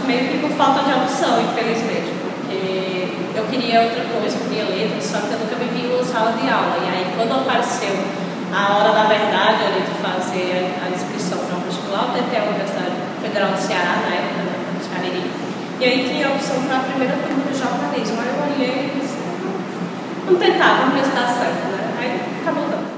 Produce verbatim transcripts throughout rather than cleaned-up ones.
meio que por falta de opção, infelizmente, porque eu queria outra coisa, eu queria letras, só que eu nunca me vi em uma sala de aula. E aí, quando apareceu a hora da verdade, ali, de fazer a, a inscrição para o vestibular, eu tentei a Universidade Federal do Ceará, na época, né, no Cariri, e aí tinha a opção para a primeira turma de jornalismo. Aí eu olhei e disse, vamos tentar, vamos ver se dá certo, né? Aí acabou dando.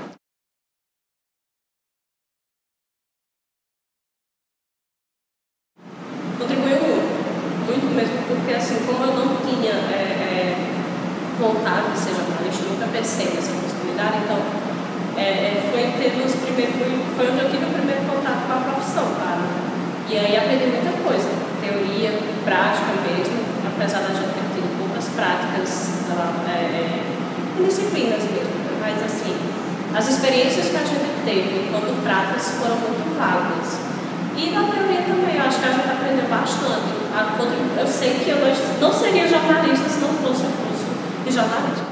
Contribuiu muito, muito mesmo, porque assim, como eu não tinha é, é, vontade de ser jornalista, eu nunca pensei nessa possibilidade, então é, foi, teve os primeiros, foi, foi onde eu tive o primeiro contato com a profissão, cara. E aí aprendi muita coisa, teoria, prática mesmo, apesar da gente ter tido poucas práticas é, em disciplinas mesmo, mas assim, as experiências que a gente teve enquanto práticas foram muito válidas. E na teoria também, eu acho que a gente aprendeu bastante. Eu sei que eu não seria jornalista se não fosse o curso de jornalismo.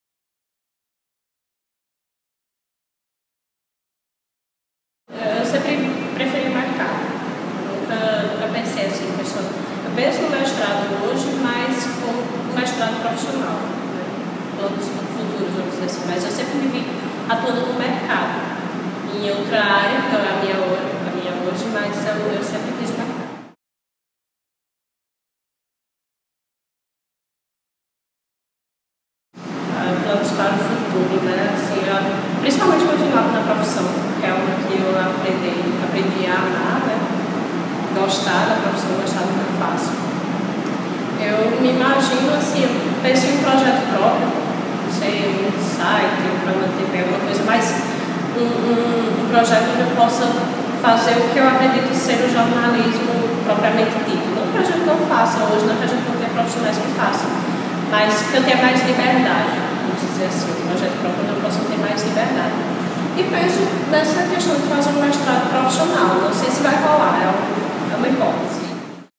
Eu sempre preferi mercado. Nunca, nunca pensei assim, questão. Eu penso no mestrado hoje, mas como mestrado profissional, né? Planos futuros, vamos dizer assim. Mas eu sempre me vi atuando no mercado. Em outra área, que é a minha hoje, mas eu, eu sempre quis marcar. Ah, planos para o futuro, né? Assim, eu, principalmente continuar na profissão, que é algo que eu aprendi, aprendi a amar, né? Gostar da profissão, gostar do que eu faço. Eu me imagino assim, eu penso em um projeto próprio, não sei, um site, um programa de T V, alguma coisa, mas um, um, um projeto onde eu possa fazer o que eu acredito ser o jornalismo propriamente dito. Não que a gente não faça hoje, não que a gente não tenha profissionais que façam, mas que eu tenha mais liberdade, vamos dizer assim, um projeto próprio onde eu possa ter mais liberdade. E penso nessa questão de fazer um mestrado profissional, não sei se vai rolar, é uma hipótese.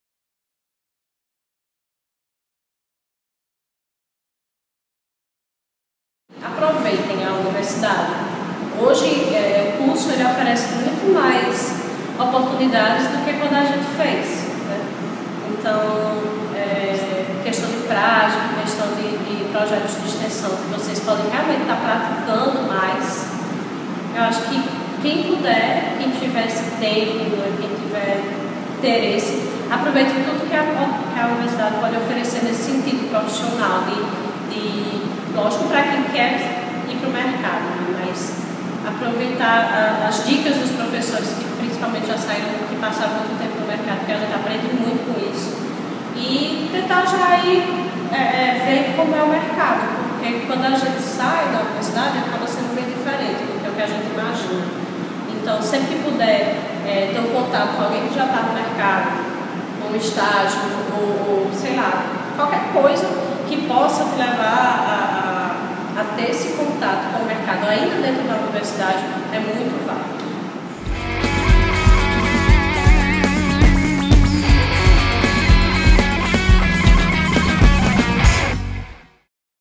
Aproveitem a universidade. Hoje, é, o curso ele oferece muito mais oportunidades do que quando a gente fez, né? Então, é, questão de prática, questão de, de projetos de extensão, que vocês podem realmente estar praticando mais. Eu acho que quem puder, quem tiver esse tempo, quem tiver interesse, aproveite tudo que a, que a universidade pode oferecer nesse sentido profissional, de, de lógico, para quem quer ir para o mercado, mas aproveitar a, as dicas dos professores que principalmente já saíram, que passaram muito tempo no mercado, porque a gente aprende muito com isso, e tentar já ir é, é, ver como é o mercado, porque quando a gente sai da universidade acaba sendo bem diferente do que, o que a gente imagina. Então, sempre que puder é, ter um contato com alguém que já está no mercado, um estágio, ou, ou sei lá, qualquer coisa que possa te levar a, a a ter esse contato com o mercado ainda dentro da universidade é muito válido.